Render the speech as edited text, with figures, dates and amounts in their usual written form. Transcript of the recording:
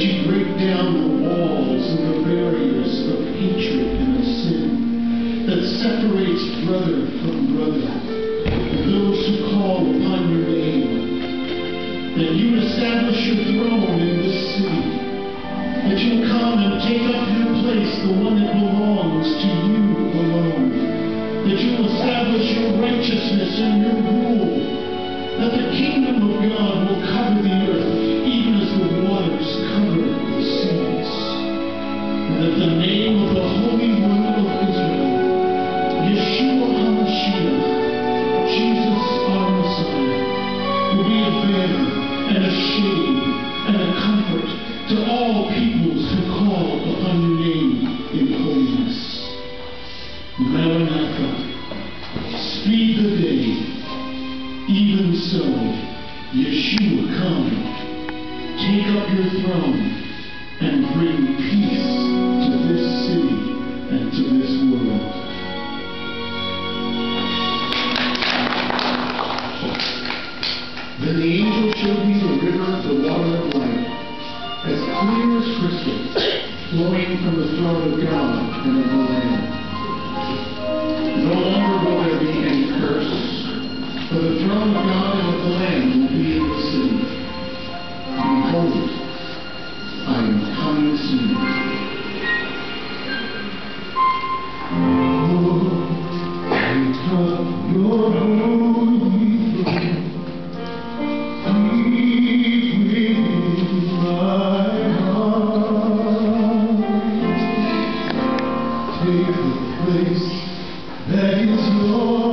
you break down the walls and the barriers of hatred and of sin that separates brother from brother, and those who call upon your name. That you establish your throne in this city. That you come and take up your place, the one that belongs to you alone. That you establish your righteousness and your rule. That the kingdom of God will cover the earth, even as the waters cover the seas. And that the name of the Holy One of Israel, Yeshua HaMashiach, Jesus our Messiah, will be a banner and a shade and a comfort to all peoples who call upon your name in holiness. Maranatha, speed the day. Even so, Yeshua, come, take up your throne and bring peace to this city and to this world. Then the angel showed me the river of the water of life, as clear as crystal, flowing from the throne of God and of the Lamb. No longer will there be any curse, for the throne of God and of the Lamb will be in the city. Behold, I am coming soon. Oh, take up your holy throne. Take the place that is yours.